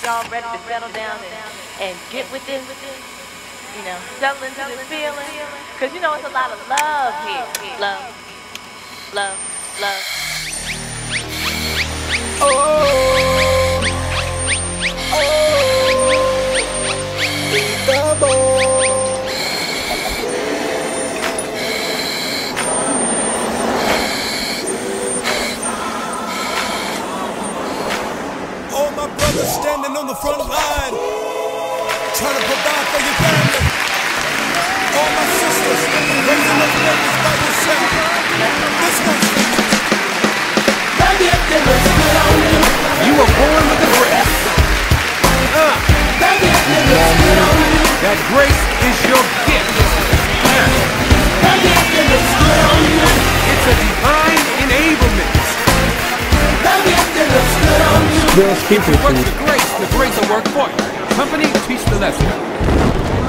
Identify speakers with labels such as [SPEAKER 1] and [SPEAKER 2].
[SPEAKER 1] y'all ready to settle down and get with this, you know, settle into this feeling. Because, you know, it's a lot of love here. Love, love, love.
[SPEAKER 2] Oh, all my brothers standing on the front line, trying to provide for your family. All my sisters raising up babies by yourself. This one's for you. Baby, if it looks good on you. You were born with a grace. Baby, if it looks good on you. That grace is your gift. Baby, if it looks good on you. It's a divine enablement. Baby, if it looks good on you. If you work the grace will work for you. Company, teach the lesson.